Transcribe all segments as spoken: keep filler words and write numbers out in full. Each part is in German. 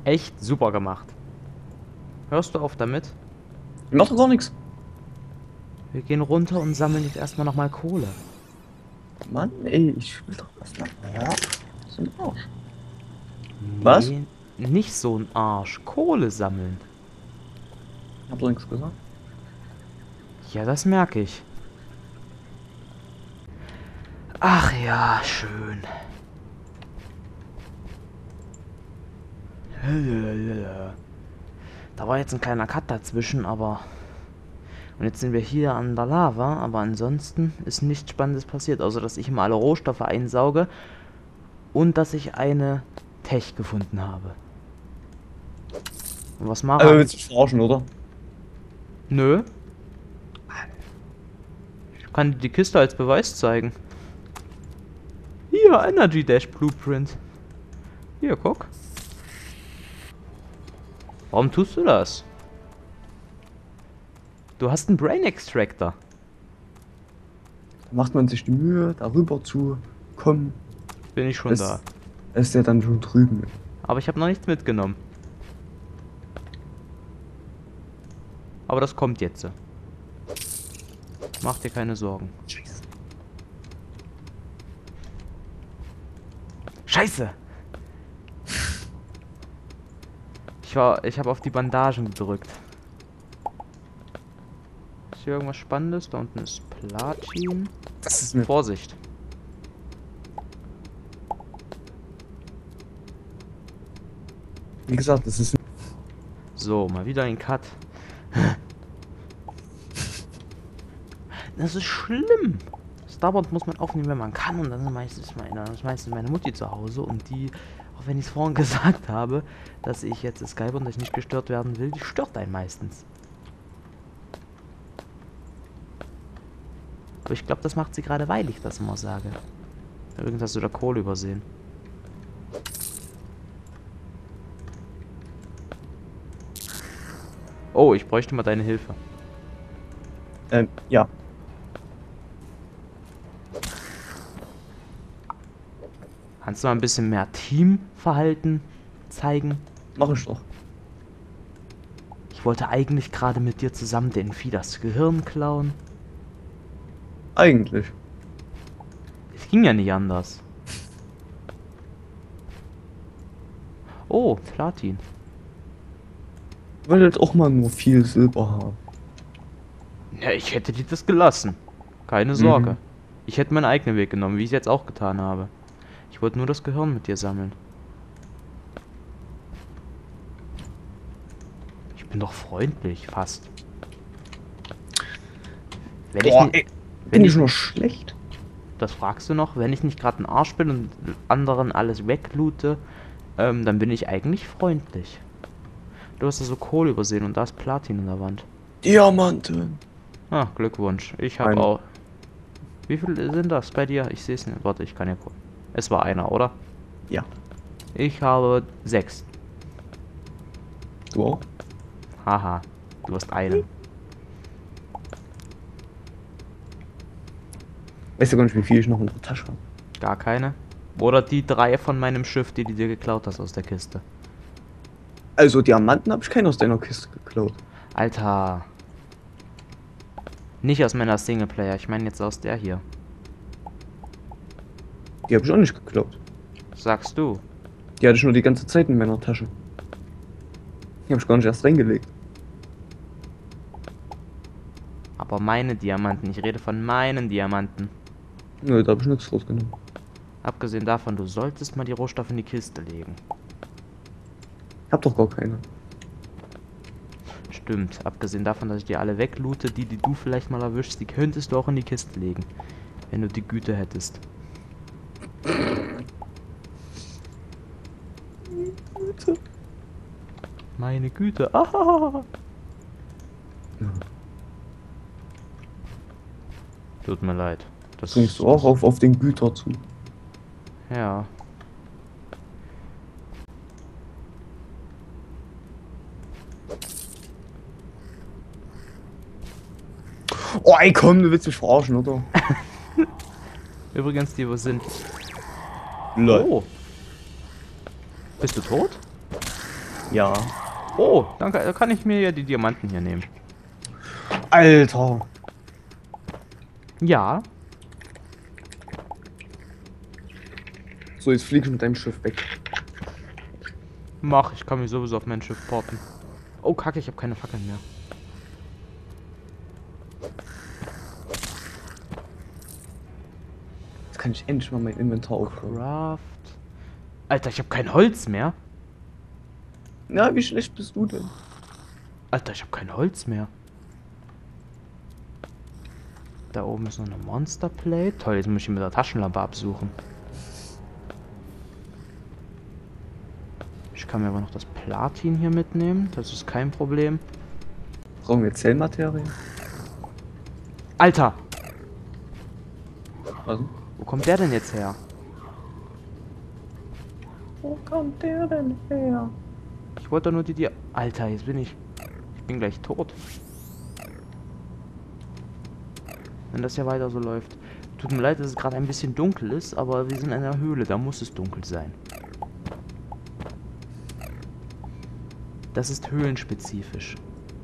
Echt super gemacht. Hörst du auf damit? Ich mach doch gar nichts. Wir gehen runter und sammeln jetzt erstmal nochmal Kohle. Mann, ey, ich will doch was machen. Ja, das ist ein Arsch. Was? Nee, nicht so ein Arsch. Kohle sammeln. Ich hab doch nichts gesagt. Ja, das merke ich. Ach ja, schön. Da war jetzt ein kleiner Cut dazwischen, aber... Und jetzt sind wir hier an der Lava, aber ansonsten ist nichts Spannendes passiert, außer dass ich immer alle Rohstoffe einsauge und dass ich eine Tech gefunden habe. Und was Also Mara... willst du mich verarschen, oder? Nö. Ich kann dir die Kiste als Beweis zeigen. Hier, Energy Dash Blueprint. Hier, guck. Warum tust du das? Du hast einen Brain Extractor. Da macht man sich die Mühe, darüber zu kommen. Bin ich schon Es da. ist ja dann schon drüben. Aber ich habe noch nichts mitgenommen. Aber das kommt jetzt. Mach dir keine Sorgen. Scheiße. Scheiße! Ich war, ich habe auf die Bandagen gedrückt. Ist hier irgendwas Spannendes? Da unten ist Platin. Das ist mir. Vorsicht. Wie gesagt, das ist. So, mal wieder ein Cut. Das ist schlimm. Starboard muss man aufnehmen, wenn man kann. Und dann ist meistens meine, ist meistens meine Mutti zu Hause. Und die, auch wenn ich es vorhin gesagt habe, dass ich jetzt Skype und ich nicht gestört werden will, die stört einen meistens. Aber ich glaube, das macht sie gerade, weil ich das immer sage. Übrigens hast du da Kohle übersehen. Oh, ich bräuchte mal deine Hilfe. Ähm, ja. Kannst du mal ein bisschen mehr Teamverhalten zeigen? Mach ich doch. Ich wollte eigentlich gerade mit dir zusammen den Vieh das Gehirn klauen. Eigentlich. Es ging ja nicht anders. Oh, Platin. Ich wollte jetzt auch mal nur viel Silber haben. Ja, ich hätte dir das gelassen. Keine Sorge. Mhm. Ich hätte meinen eigenen Weg genommen, wie ich es jetzt auch getan habe. Ich wollte nur das Gehirn mit dir sammeln. Ich bin doch freundlich, fast. Wenn Boah, ich, ey, wenn bin ich, ich nur schlecht? das fragst du noch, wenn ich nicht gerade ein Arsch bin und anderen alles wegloote, ähm, dann bin ich eigentlich freundlich. Du hast also Kohle übersehen und da ist Platin in der Wand. Diamanten. Ah, Glückwunsch. Ich habe Einer. auch... Wie viele sind das bei dir? Ich sehe es nicht. Warte, ich kann ja gucken. Es war einer, oder? Ja. Ich habe sechs. Du auch? Haha, du hast einen. Weißt du gar nicht, wie viel ich noch in der Tasche habe? Gar keine. Oder die drei von meinem Schiff, die du dir geklaut hast aus der Kiste. Also Diamanten habe ich keinen aus deiner Kiste geklaut. Alter. Nicht aus meiner Singleplayer, ich meine jetzt aus der hier. Die habe ich auch nicht geklaut. Sagst du? Die hatte ich nur die ganze Zeit in meiner Tasche. Die habe ich gar nicht erst reingelegt. Aber meine Diamanten, ich rede von meinen Diamanten. Nö, da habe ich nichts rausgenommen. Abgesehen davon, du solltest mal die Rohstoffe in die Kiste legen. Ich hab doch gar keine. Stimmt, abgesehen davon, dass ich dir alle wegloote, die, die du vielleicht mal erwischst, die könntest du auch in die Kiste legen. Wenn du die Güte hättest. Bitte. Meine Güte. Ah. Ja. Tut mir leid. Das Bringst du auch auf, auf den Güter zu. Ja. Oh, ey, komm, du willst mich verarschen, oder? Übrigens, die wo sind. Lol. Oh. Bist du tot? Ja. Oh, danke, da kann ich mir ja die Diamanten hier nehmen. Alter. Ja. So, jetzt flieg ich mit deinem Schiff weg. Mach, ich kann mich sowieso auf mein Schiff porten. Oh, kacke, ich habe keine Fackeln mehr. Jetzt kann ich endlich mal mein Inventar aufräumen. Craft. Alter, ich habe kein Holz mehr. Na, wie schlecht bist du denn? Alter, ich habe kein Holz mehr. Da oben ist noch eine Monster Plate. Toll, jetzt muss ich ihn mit der Taschenlampe absuchen. Ich kann mir aber noch das Platin hier mitnehmen. Das ist kein Problem. Brauchen wir Zellmaterialien? Alter! Was? Wo kommt der denn jetzt her? Wo kommt der denn her? Ich wollte doch nur die Dia... Alter, jetzt bin ich... Ich bin gleich tot. Wenn das ja weiter so läuft. Tut mir leid, dass es gerade ein bisschen dunkel ist, aber wir sind in einer Höhle, da muss es dunkel sein. Das ist höhlenspezifisch.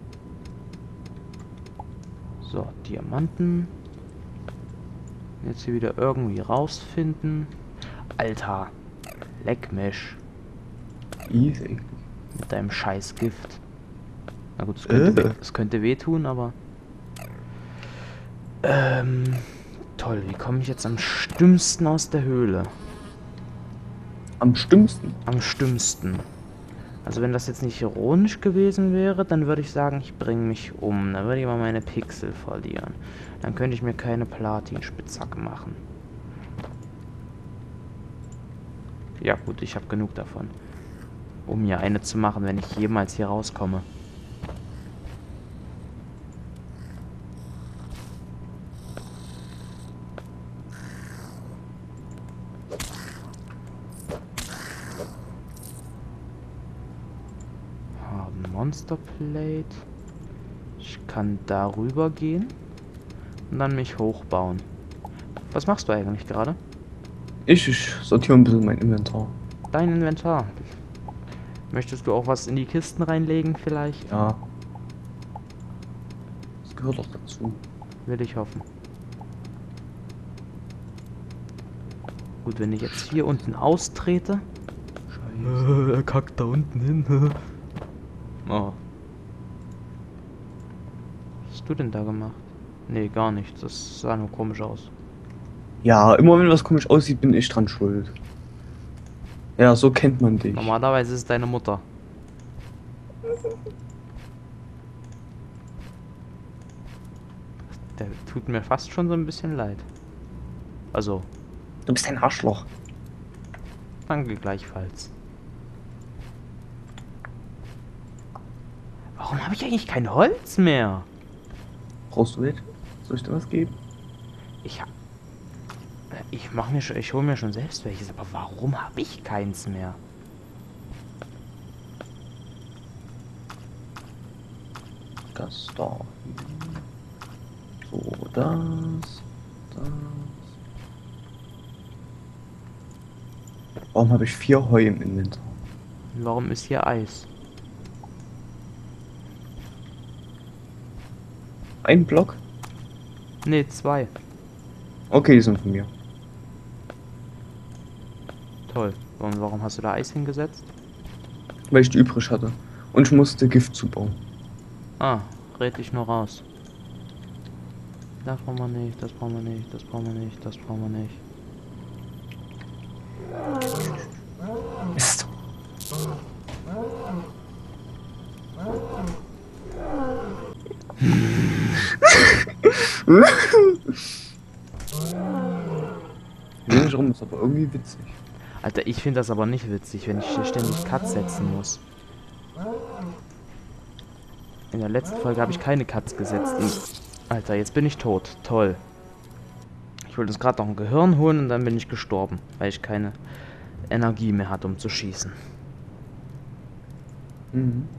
So, Diamanten. Jetzt hier wieder irgendwie rausfinden. Alter, leck mich. Easy. Mit deinem scheiß Gift. Na gut, es könnte, Äh. weh- es könnte wehtun, aber... Ähm, toll, wie komme ich jetzt am stimmsten aus der Höhle? Am stimmsten. Am stimmsten. Also wenn das jetzt nicht ironisch gewesen wäre, dann würde ich sagen, ich bringe mich um. Dann würde ich mal meine Pixel verlieren. Dann könnte ich mir keine Platin-Spitzhacke machen. Ja gut, ich habe genug davon. Um mir eine zu machen, wenn ich jemals hier rauskomme. Monster Plate. Ich kann darüber gehen und dann mich hochbauen. Was machst du eigentlich gerade? Ich, ich sortiere ein bisschen mein Inventar. Dein Inventar. Möchtest du auch was in die Kisten reinlegen vielleicht? Ja. Das gehört doch dazu. Will ich hoffen. Gut, wenn ich jetzt hier unten austrete. Scheiße. Er kackt da unten hin. Oh. Was hast du denn da gemacht? Nee, gar nichts. Das sah nur komisch aus. Ja, immer wenn was komisch aussieht, bin ich dran schuld. Ja, so kennt man dich. Normalerweise ist es deine Mutter. Der tut mir fast schon so ein bisschen leid. Also, Du bist ein Arschloch. danke gleichfalls. Warum habe ich eigentlich kein Holz mehr? Brauchst du welche? Soll ich dir was geben? Ich hab... Ich mach mir schon... Ich hole mir schon selbst welches, aber warum habe ich keins mehr? Das da. So, das. Das. Warum habe ich vier Heu im Inventar? Warum ist hier Eis? Ein Block? Ne, zwei. Okay, die sind von mir. Toll. Und warum hast du da Eis hingesetzt? Weil ich die übrig hatte. Und ich musste Gift zubauen. Ah, red dich nur raus. Das brauchen wir nicht, das brauchen wir nicht, das brauchen wir nicht, das brauchen wir nicht. Mist. Ich will nicht rum, ist aber irgendwie witzig. Alter, ich finde das aber nicht witzig, wenn ich hier ständig Cuts setzen muss. In der letzten Folge habe ich keine Cuts gesetzt. Und Alter, jetzt bin ich tot. Toll. Ich wollte uns gerade noch ein Gehirn holen und dann bin ich gestorben, weil ich keine Energie mehr hatte, um zu schießen. Mhm.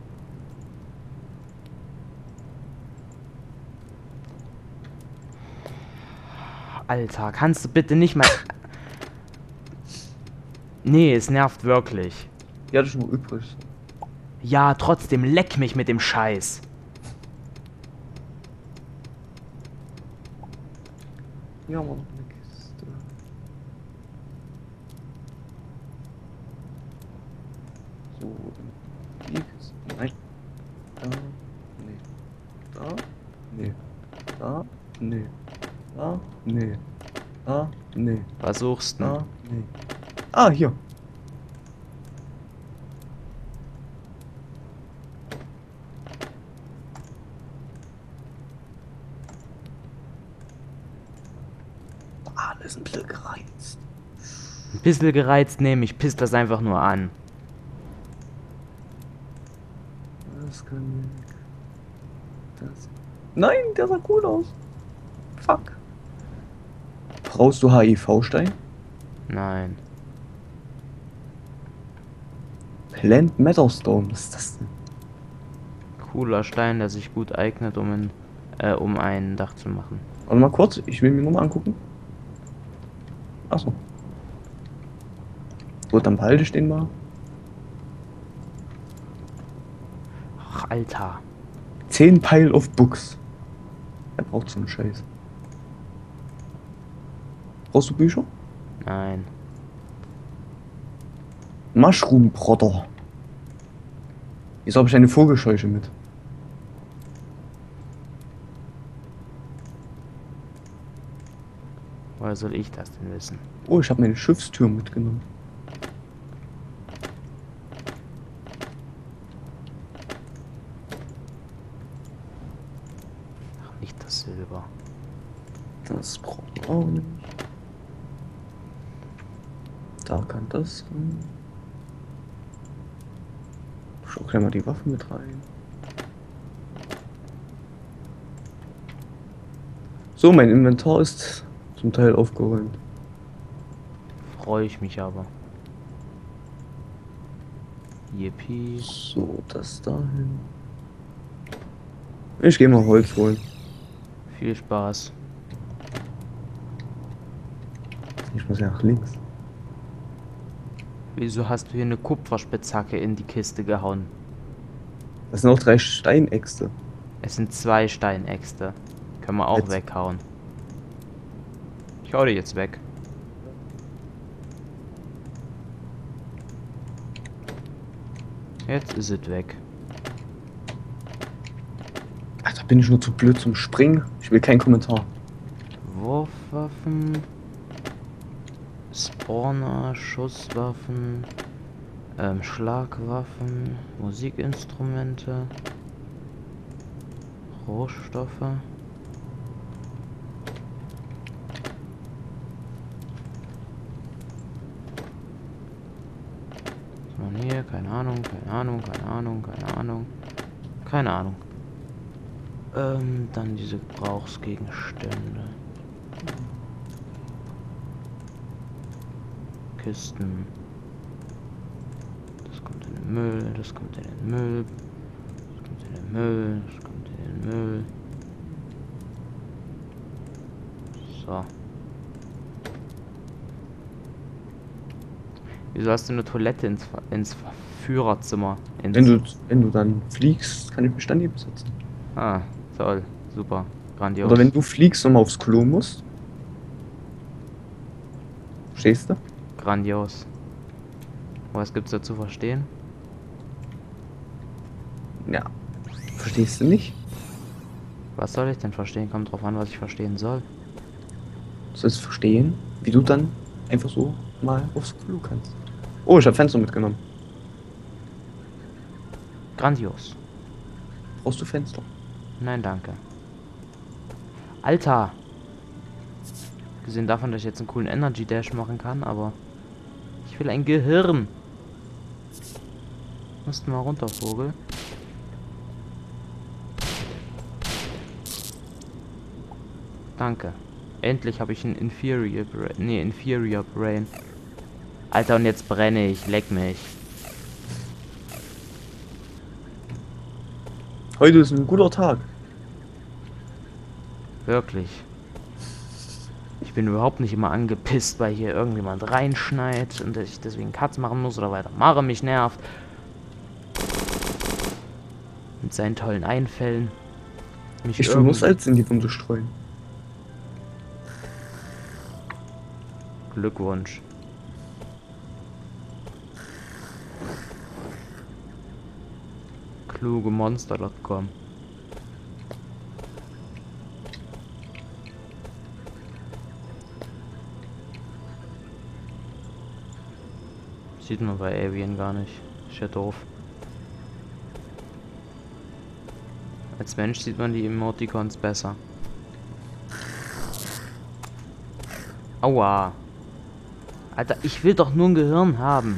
Alter, kannst du bitte nicht mal... Nee, es nervt wirklich. Die hatte ich nur übrig. Ja, trotzdem leck mich mit dem Scheiß. Ja, Mann, eine Kiste. So, die Kiste. Nein. Da. Nee. Da. Nee. Da. Nee. Da. Nee. Da. Nee. Was suchst du? Da. Nee. Ah, hier. Ah, das ist ein bisschen gereizt. Ein bisschen gereizt nehme ich, piss das einfach nur an. Das kann ich. Das. Nein, der sah cool aus. Fuck. Brauchst du H I V-Stein? Nein. Plant Matterstone, was ist das denn? Cooler Stein, der sich gut eignet, um, ein, äh, um ein Dach zu machen. Warte mal kurz, ich will mir nur mal angucken. Achso. Gut, dann behalte ich den mal. Ach, Alter. zehn Pile of Books. Er braucht so einen Scheiß. Brauchst du Bücher? Nein. Mushroom Brotter. Wieso habe ich eine Vogelscheuche mit? Woher soll ich das denn wissen? Oh, ich habe meine Schiffstür mitgenommen. Ach, nicht das Silber. Das braucht man auch nicht. Da kann das rein. Schau gleich mal die Waffen mit rein. So, mein Inventar ist zum Teil aufgeräumt. Freue ich mich aber. Yippie. So, das dahin. Ich gehe mal Holz holen. Viel Spaß. Ich muss ja nach links. Wieso hast du hier eine Kupferspitzhacke in die Kiste gehauen? Das sind auch drei Steinäxte. Es sind zwei Steinäxte. Können wir auch Jetzt. weghauen. Ich hau die jetzt weg. Jetzt ist es weg. Ach, da bin ich nur zu blöd zum Springen. Ich will keinen Kommentar. Wurfwaffen. Spawner, Schusswaffen. Ähm, Schlagwaffen. Musikinstrumente. Rohstoffe. Was man hier? Keine Ahnung, keine Ahnung, keine Ahnung, keine Ahnung. Keine Ahnung. Ähm, dann diese Gebrauchsgegenstände. Kisten. Das kommt in den Müll, das kommt in den Müll. Das kommt in den Müll, das kommt in den Müll. So. Wieso hast du eine Toilette ins, ins Führerzimmer? Ins Wenn du, wenn du dann fliegst, kann ich mich dann hier besetzen. Ah, toll. Super. Grandios. Oder wenn du fliegst und mal aufs Klo musst. Verstehst du? Grandios. Was gibt's da zu verstehen? Ja. Verstehst du nicht? Was soll ich denn verstehen? Kommt drauf an, was ich verstehen soll. Du sollst verstehen, wie du dann einfach so mal aufs Klo kannst. Oh, ich habe Fenster mitgenommen. Grandios. Brauchst du Fenster? Nein, danke. Alter! Gesehen davon, dass ich jetzt einen coolen Energy Dash machen kann, aber ich will ein Gehirn. Musst mal runter, Vogel. Danke. Endlich habe ich ein Inferior Brain. Nee, Inferior Brain. Alter, und jetzt brenne ich. Leck mich. Heute ist ein guter Tag. Wirklich. Ich bin überhaupt nicht immer angepisst, weil hier irgendjemand reinschneit und ich deswegen Cuts machen muss oder weiter Mare mich nervt. Mit seinen tollen Einfällen. Mich Ich will nur irgend- Salz in die Wunde streuen. Glückwunsch. kluge Monster Punkt com. Sieht man bei Avian gar nicht. Ist ja doof. Als Mensch sieht man die Emoticons besser. Aua. Alter, ich will doch nur ein Gehirn haben.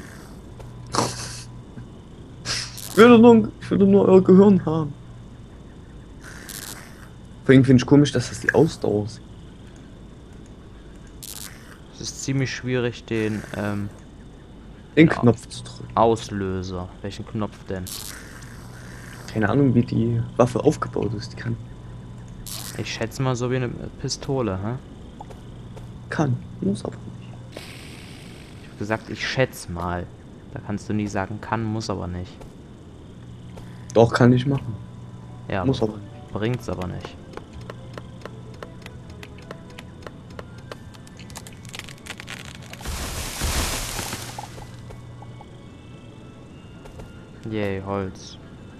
Ich will doch nur, ich will doch nur euer Gehirn haben. Vor allem finde ich komisch, dass das die Ausdauer ist. Es ist ziemlich schwierig, den ähm, Den Ja. Knopf zu drücken. Auslöser. Welchen Knopf denn? Keine Ahnung, wie die Waffe aufgebaut ist. Die kann. Ich schätze mal so wie eine Pistole, hä? Kann. Muss aber nicht. Ich hab gesagt, ich schätze mal. Da kannst du nie sagen, kann, muss aber nicht. Doch, kann ich machen. Ja, Muss aber nicht. bringt's aber nicht. Yay, Holz.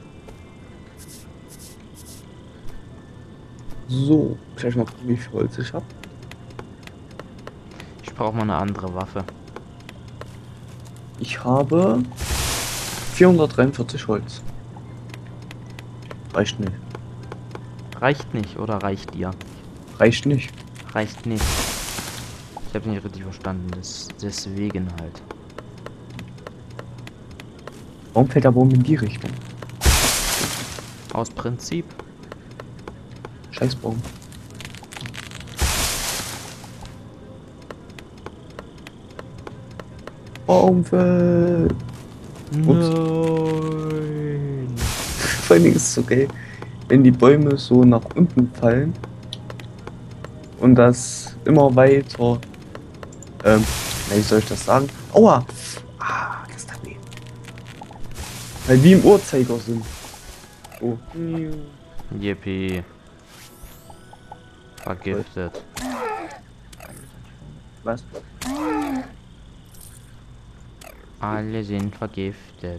So, gleich mal gucken, wie viel Holz ich habe. Ich brauche mal eine andere Waffe. Ich habe vierhundertdreiundvierzig Holz. Reicht nicht. Reicht nicht oder reicht dir? Reicht nicht. Reicht nicht. Ich habe nicht richtig verstanden. Das, deswegen halt. Warum fällt der Baum in die Richtung? Aus Prinzip. Scheiß Baum. Baum fällt. Ups. Nein. Vor allen Dingen ist es so geil, wenn die Bäume so nach unten fallen und das immer weiter, ähm, wie soll ich das sagen? Aua! Ah, das tat weh. Weil die im Uhrzeigersinn. Oh. Yippie. Vergiftet. Was? Alle sind vergiftet.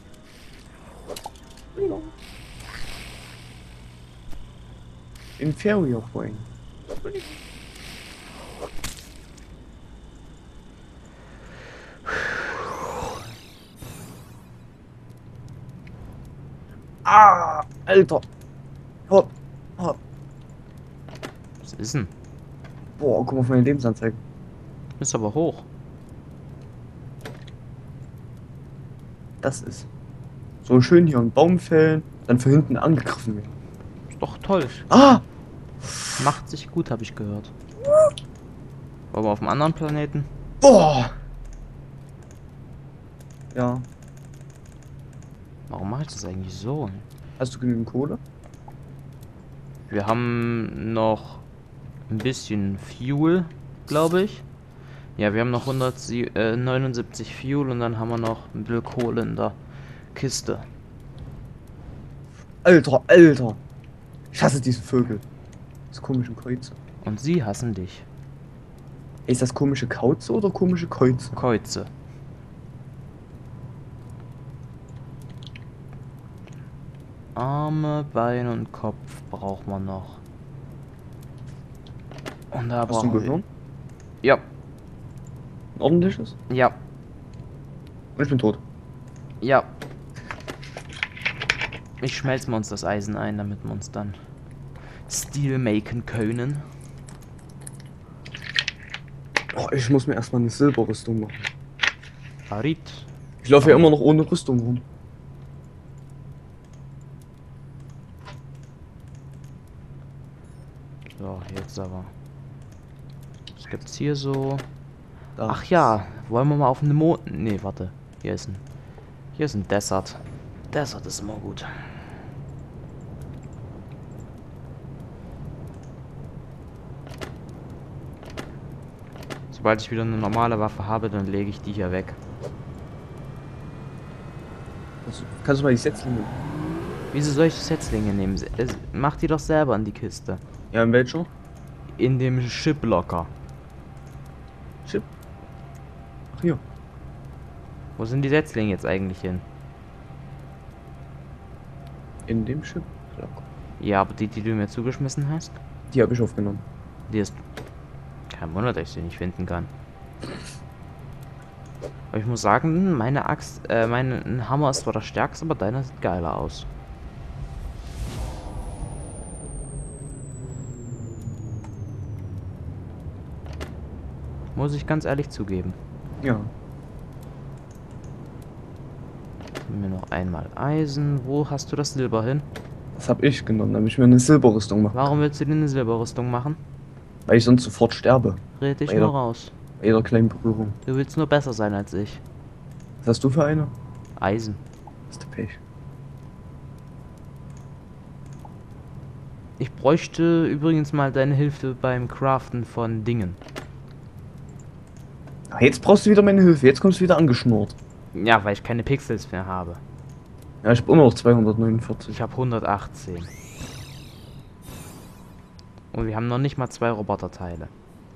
Inferior Point. Ah, Alter. Hopp, hopp. Was ist denn? Boah, guck mal auf meine Lebensanzeige. Ist aber hoch. Das ist so schön hier einen Baum fällen, dann von hinten angegriffen werden. Ist doch toll. Ah! Macht sich gut, habe ich gehört. Aber auf einem anderen Planeten? Boah! Ja. Warum mache ich das eigentlich so? Hast du genügend Kohle? Wir haben noch ein bisschen Fuel, glaube ich. Ja, wir haben noch hundertneunundsiebzig Fuel und dann haben wir noch ein bisschen Kohle in der Kiste. Alter, Alter! Ich hasse diese Vögel. Das komische Kreuze. Und sie hassen dich. Ist das komische Kauze oder komische Kreuze? Kreuze. Arme, Beine und Kopf braucht man noch. Und da Hast du ein brauchen wir... Gehirn? Ja, Ein ordentliches? ja, Und ich bin tot. ja. Ich schmelze mal uns das Eisen ein, damit wir uns dann Steel machen können. Oh, ich muss mir erstmal eine Silberrüstung machen. Arit. Ich laufe ja immer noch ohne Rüstung rum. So, jetzt aber. Was gibt's hier so? Da. Ach ja, wollen wir mal auf eine Mond... Nee, warte. Hier ist ein... Hier ist ein Desert. Desert ist immer gut. Sobald ich wieder eine normale Waffe habe, dann lege ich die hier weg. Also, kannst du mal die Setzlinge? Wieso soll ich Setzlinge nehmen? Se- es- Mach die doch selber in die Kiste. Ja, in welcher? In dem Shiplocker. Chip? Ach, hier. Wo sind die Setzlinge jetzt eigentlich hin? In dem Chip? Ja, aber die, die du mir zugeschmissen hast? Die habe ich aufgenommen. Die ist... Kein Wunder, dass ich sie nicht finden kann. Aber ich muss sagen, meine Axt, äh, mein Hammer ist zwar der stärkste, aber deiner sieht geiler aus. Muss ich ganz ehrlich zugeben. Ja. Mir noch einmal Eisen. Wo hast du das Silber hin? Das habe ich genommen, damit ich mir eine Silberrüstung mache. Warum willst du dir eine Silberrüstung machen? Weil ich sonst sofort sterbe. Red dich Bei nur jeder- raus. Bei jeder kleinen Berührung. Du willst nur besser sein als ich. Was hast du für eine? Eisen. Hast du Pech. Ich bräuchte übrigens mal deine Hilfe beim Craften von Dingen. Ah, jetzt brauchst du wieder meine Hilfe. Jetzt kommst du wieder angeschnurrt. Ja, weil ich keine Pixels mehr habe. Ja, ich habe immer noch zweihundertneunundvierzig. Ich habe hundertachtzehn. Und wir haben noch nicht mal zwei Roboterteile.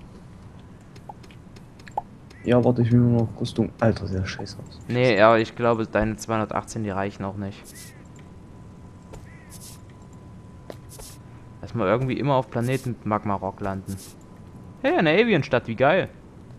Ja, warte, ich will nur noch Rüstung. Alter, sehr scheiße aus. Nee, aber ich glaube, deine zweihundertachtzehn, die reichen auch nicht. Lass mal irgendwie immer auf Planeten mit Magma Rock landen. Hey, eine Avian-Stadt, wie geil.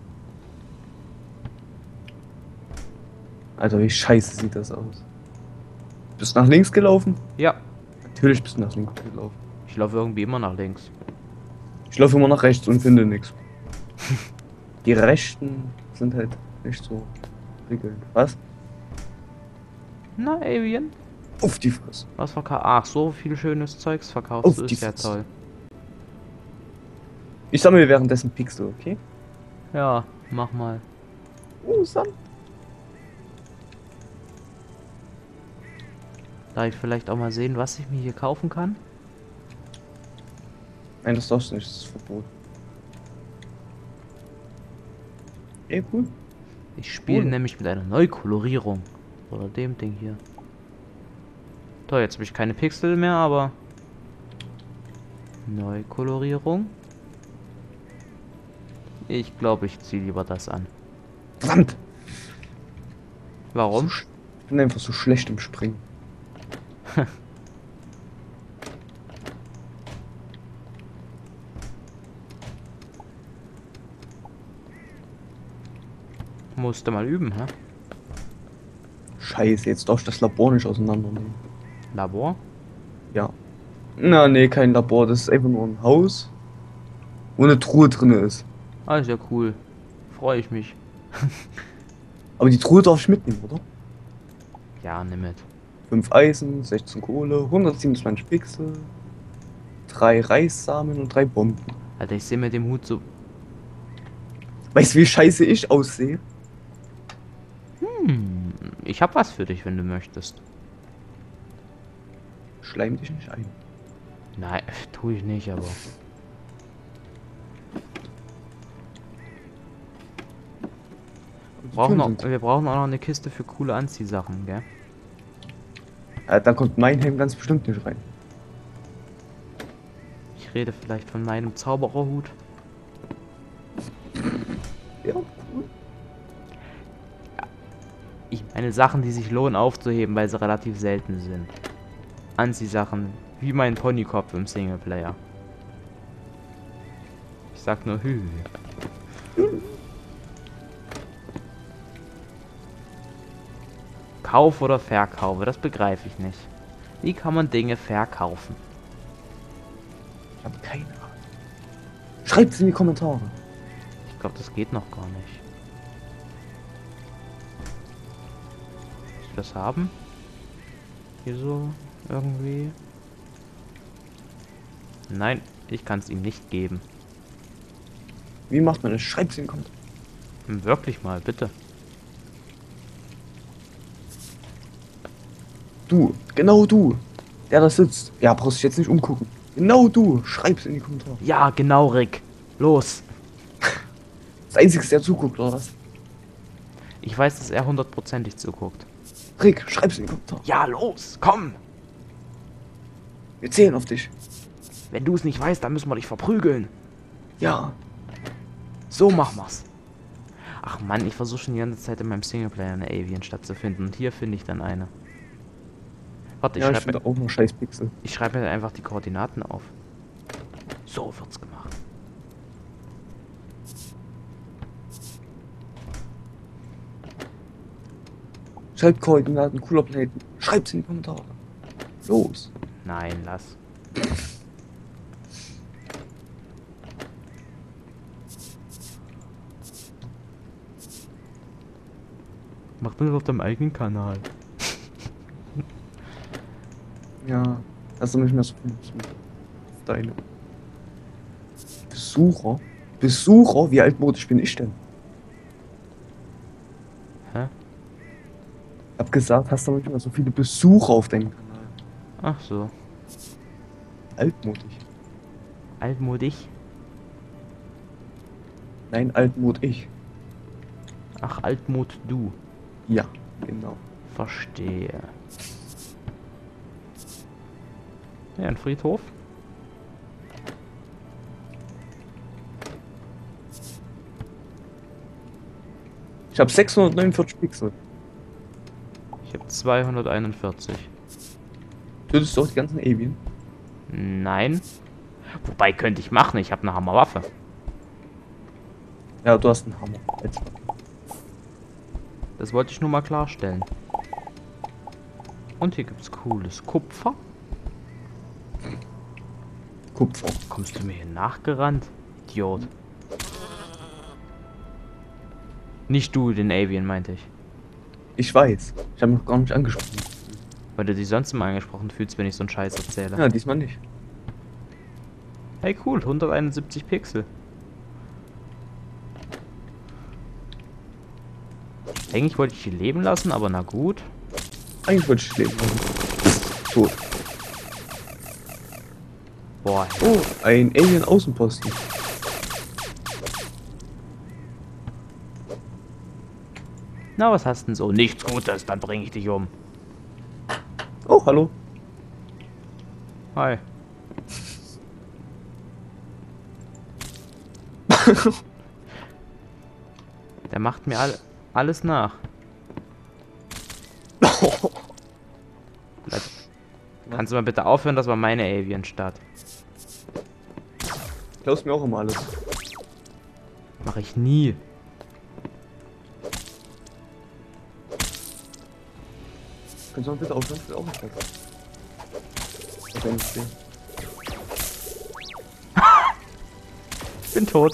Alter, wie scheiße sieht das aus. Bist du nach links gelaufen? Ja, Natürlich bist du nach links gelaufen. ich laufe irgendwie immer nach links. Ich laufe immer nach rechts und finde nichts. Die Rechten sind halt nicht so prickelnd. Was? Na, Avian? Auf die Fresse. Was verkaufst Ach, so viel schönes Zeugs verkaufst Auf du, die ist ja Fresse. toll. Ich sammle währenddessen Pixel, okay? Ja, mach mal. Oh, Sand. Darf ich vielleicht auch mal sehen, was ich mir hier kaufen kann? Nein, das darfst du nicht, das ist verboten. Ey, cool. Ich spiele Cool. nämlich mit einer Neukolorierung. Oder dem Ding hier. Toll, jetzt habe ich keine Pixel mehr, aber... Neukolorierung. Ich glaube, ich ziehe lieber das an. Verdammt! Warum? So sch- Ich bin einfach so schlecht im Springen. Musste mal üben, hä? Scheiße, jetzt darf ich das Labor nicht auseinandernehmen. Labor? Ja. Na, nee, kein Labor, das ist einfach nur ein Haus, wo eine Truhe drin ist. Ah, ist ja cool. Freue ich mich. Aber die Truhe darf ich mitnehmen, oder? Ja, nimm mit. fünf Eisen, sechzehn Kohle, hundertsiebenundzwanzig Pixel, drei Reissamen und drei Bomben. Alter, ich sehe mit dem Hut so... Weißt du, wie scheiße ich aussehe? Hm, ich hab was für dich, wenn du möchtest. Schleim dich nicht ein. Nein, tue ich nicht, aber... Brauchen noch, wir brauchen auch noch eine Kiste für coole Anziehsachen, gell? Ja, da kommt mein Helm ganz bestimmt nicht rein. Ich rede vielleicht von meinem Zaubererhut. Ja, cool. Ich meine Sachen, die sich lohnen aufzuheben, weil sie relativ selten sind. Anziehsachen, wie mein Ponykopf im Singleplayer. Ich sag nur hü. Kauf oder verkaufe, das begreife ich nicht. Wie kann man Dinge verkaufen? Ich habe keine Ahnung. Schreibt es in die Kommentare. Ich glaube, das geht noch gar nicht. Muss ich das haben? Hier so irgendwie? Nein, ich kann es ihm nicht geben. Wie macht man das? Schreibt es in die Kommentare. Hm, Wirklich mal, bitte. Du, genau du, der da sitzt. Ja, brauchst dich jetzt nicht umgucken. Genau du, schreib's in die Kommentare. Ja, genau, Rick. Los. Das Einzige, der zuguckt, oder was? Ich weiß, dass er hundertprozentig zuguckt. Rick, schreib's in die Kommentare. Ja, los, komm. Wir zählen auf dich. Wenn du es nicht weißt, dann müssen wir dich verprügeln. Ja. So machen wir's. Ach Mann, ich versuche schon die ganze Zeit in meinem Singleplayer eine Avian-Stadt zu finden. Und hier finde ich dann eine. Warte, ich Ja, ich schreibe finde auch noch scheiß Pixel. ich schreib mir einfach die Koordinaten auf. So wird's gemacht. Schreibt Koordinaten, cooler Planeten. Schreibt's in die Kommentare. Los. Nein, lass. Mach das auf deinem eigenen Kanal. Ja. Hast du nicht mehr so viel zu deine Besucher? Besucher? Wie altmodisch bin ich denn? Hä? Hab gesagt, hast du nicht mehr so viele Besucher auf deinem Kanal? Ach so. Altmodisch. Altmodig? Nein, altmod ich. Ach, Altmod du. Ja, genau. Verstehe. Ja, ein Friedhof. Ich habe sechshundertneunundvierzig Pixel. Ich habe zweihunderteinundvierzig. Tötest du auch die ganzen Alien? Nein. Wobei könnte ich machen, ich habe eine Hammerwaffe. Ja, du hast einen Hammer. Jetzt. Das wollte ich nur mal klarstellen. Und hier gibt's cooles Kupfer. Kupfer. Kommst du mir hier nachgerannt? Idiot. Nicht du, den Avian, meinte ich. Ich weiß. Ich habe noch gar nicht angesprochen. Weil du dich sonst immer angesprochen fühlst, wenn ich so einen Scheiß erzähle. Ja, diesmal nicht. Hey, cool, hunderteinundsiebzig Pixel. Eigentlich wollte ich die leben lassen, aber na gut. Eigentlich wollte ich leben. Tot. Boah, Oh, ein Alien-Außenposten. na, was hast denn so? Nichts Gutes, dann bringe ich dich um. Oh, hallo. Hi. Der macht mir all, alles nach. Bleib. Kannst du mal bitte aufhören, das war meine Avian-Stadt. Klaust mir auch immer alles. Mach ich nie. Kannst du mal bitte aufhören? Ich will auch nicht besser. Das kann ich sehen. Ich bin tot.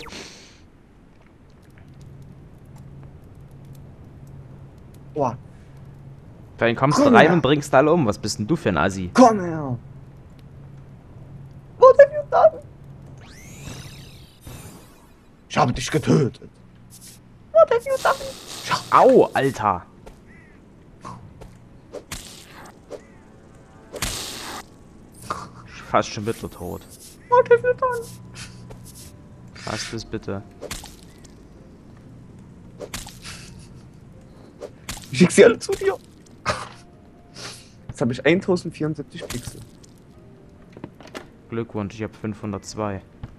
Boah, Dann kommst du Komm rein her. und bringst alle um. Was bist denn du für ein Assi? komm her! What have you done? Ich habe dich getötet. What have you done? Au, Alter. Fast schon bitter tot. What have you done? Was ist bitte? Ich schick sie alle zu dir. Jetzt habe ich tausendvierundsiebzig Pixel. Glückwunsch, ich habe fünfhundertzwei.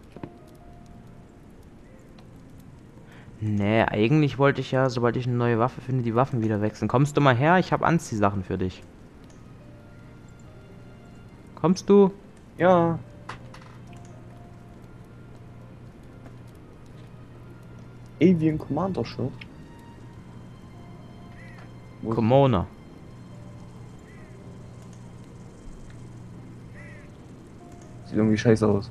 Nee, eigentlich wollte ich ja, sobald ich eine neue Waffe finde, die Waffen wieder wechseln. Kommst du mal her? Ich habe Anziehsachen für dich. Kommst du? Ja. Avian Commander Shirt. Wo ist- Komona. Sieht irgendwie scheiße aus.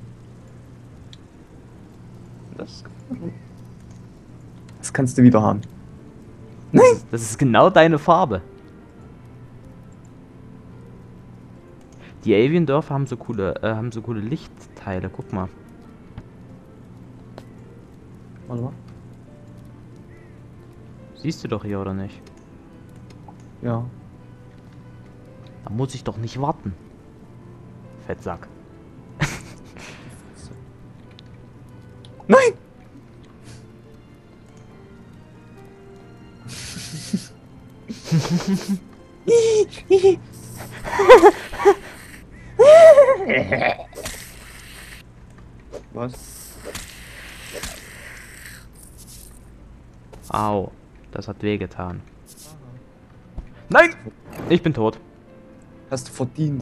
Das, das kannst du wieder haben. Das ist, das ist genau deine Farbe. Die Avian-Dörfer haben so coole, äh, haben so coole Lichtteile. Guck mal. Warte mal. Siehst du doch hier, oder nicht? Ja. Da muss ich doch nicht warten. Fettsack. Nein! Was? Au, das hat wehgetan. Nein! Ich bin tot. Hast du verdient.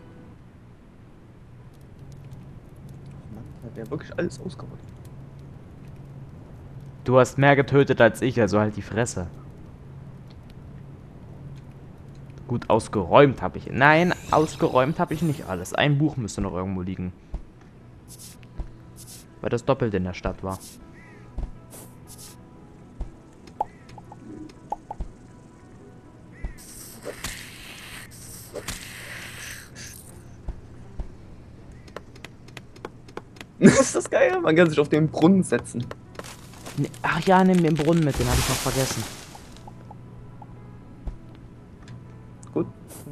Mann, hat der wirklich alles ausgerottet. Du hast mehr getötet als ich, also halt die Fresse. Gut, ausgeräumt habe ich. Nein, ausgeräumt habe ich nicht alles. Ein Buch müsste noch irgendwo liegen. Weil das doppelt in der Stadt war. Ist das geil? Man kann sich auf den Brunnen setzen. Ne, ach ja, nimm den Brunnen mit, den habe ich noch vergessen. Gut.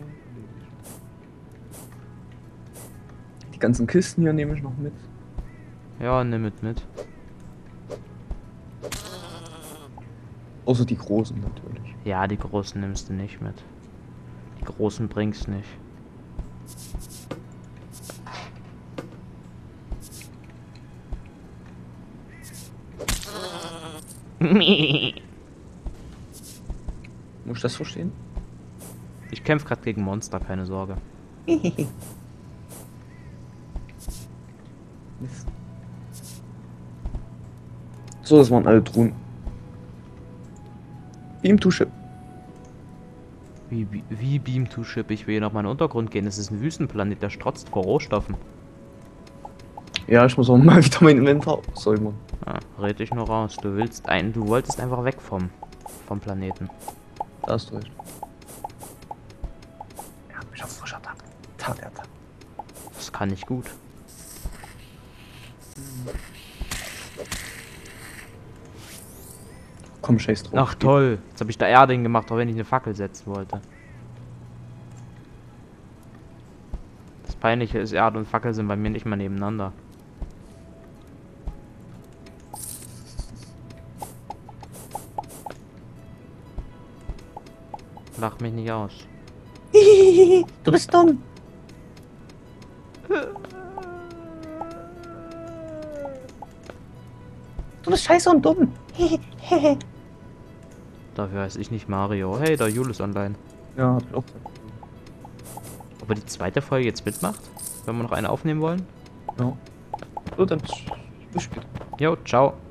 Die ganzen Kisten hier nehme ich noch mit. Ja, nimm mit mit. Außer die großen natürlich. Ja, die großen nimmst du nicht mit. Die großen bringst nicht. Muss ich das verstehen? Ich kämpfe gerade gegen Monster, keine Sorge. Mist. So, das waren alle Truhen. Beam to Ship. Wie, wie, wie Beam to Ship? Ich will hier noch mal in den Untergrund gehen. Es ist ein Wüstenplanet, der strotzt vor Rohstoffen. Ja, ich muss auch mal wieder mein Inventar säubern. Ah, red dich nur raus. Du willst ein, du wolltest einfach weg vom, vom Planeten. Da hast du recht. Er hat mich auf frischer Tat. Tat er Tat. Das kann ich gut. Komm, scheiß drauf. Ach toll. Jetzt habe ich da Erde hingemacht, auch wenn ich eine Fackel setzen wollte. Das Peinliche ist, Erde und Fackel sind bei mir nicht mal nebeneinander. Lach mich nicht aus. Du bist dumm. Du bist scheiße und dumm. Dafür heiße ich nicht Mario. Hey, der Jule ist online. Ja, hab ich auch gesagt. Ob er die zweite Folge jetzt mitmacht? Wenn wir noch eine aufnehmen wollen? Ja. So, dann bis bis später. Jo, ciao.